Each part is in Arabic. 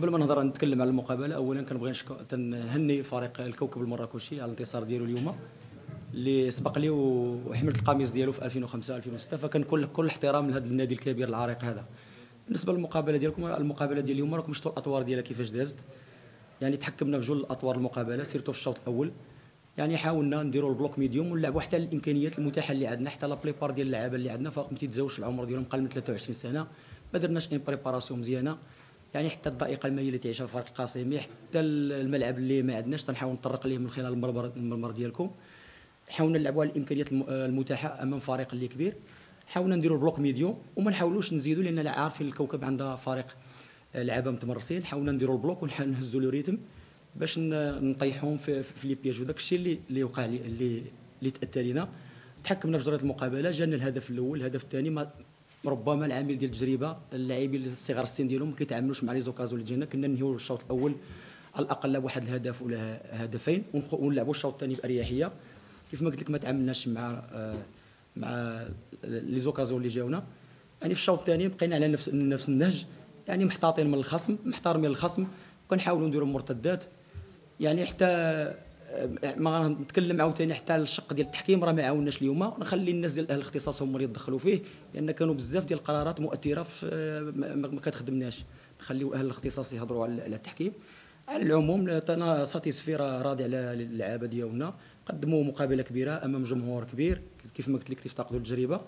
قبل ما نهضر نتكلم على المقابله، اولا كنبغي تنهني فريق الكوكب المراكشي على الانتصار ديالو اليوم، اللي سبق لي وحملت القميص ديالو في 2005 2006، فكنكون كل احترام لهذا النادي الكبير العريق هذا. بالنسبه للمقابله ديالكم، المقابله ديال اليوم راكم شفتوا الاطوار ديالها كيفاش دازت. يعني تحكمنا في جوج الاطوار المقابله، سيرتو في الشوط الاول. يعني حاولنا نديروا البلوك ميديوم ونلعبوا حتى الامكانيات المتاحه اللي عندنا، حتى لا بليبار ديال اللعابه اللي عندنا فوق ما تيتزاوجش العمر ديالهم، قل من 23 سنه. ما درناش ان بريباراسيون مزيانه، يعني حتى الضائقه الماليه اللي تعيشها الفريق القاسمي، حتى الملعب اللي ما عندناش تنحاول نطرق ليه من خلال المرمر ديالكم. حاولنا نلعبوا على الامكانيات المتاحه امام فريق اللي كبير. حاولنا نديروا البلوك ميديو وما نحاولوش نزيدوا، لان عارفين الكوكب عندها فريق لعابه متمرسين. حاولنا نديروا البلوك ونهزوا لو ريتم باش نطيحوهم في لي بياج، وداك الشيء اللي وقع لي اللي تاتى لينا. تحكمنا في جريه المقابله، جانا الهدف الاول. الهدف الثاني ربما العامل ديال التجربه، اللاعبين الصغار السن ديالهم ما كيتعاملوش مع لي زوكازيون اللي جينا. كنا ننهيو الشوط الاول على الاقل بواحد الهدف ولا هدفين، ونلعبوا الشوط الثاني باريحيه. كيف ما قلت لك ما تعاملناش مع لي زوكازيون اللي جاونا. يعني في الشوط الثاني بقينا على نفس النهج، يعني محتاطين من الخصم، محترمين الخصم، كنحاولوا نديروا مرتدات. يعني حتى ما نتكلم عاوتاني حتى الشق ديال التحكيم راه ما عاوناش اليوم. نخلي الناس ديال اهل الاختصاص هما اللي يتدخلوا فيه، لان كانوا بزاف ديال القرارات مؤثره في ما كتخدمناش. نخليو اهل الاختصاص يهضروا على التحكيم. على العموم انا ساتيسفي، راضي على اللعابه ديالنا، قدموا مقابله كبيره امام جمهور كبير. كيف ما قلت لك تفتقدوا التجربه.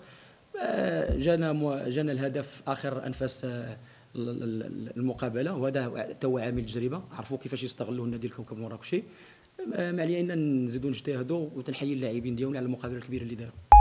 جانا الهدف في اخر انفاس المقابله، وهذا هو عامل التجربه. عرفوا كيفاش يستغلوا النادي الكوكب المراكشي. ما علينا نزيدوا نجتهدوا، وتنحيي اللاعبين ديالنا على المقابله الكبيره اللي داروا.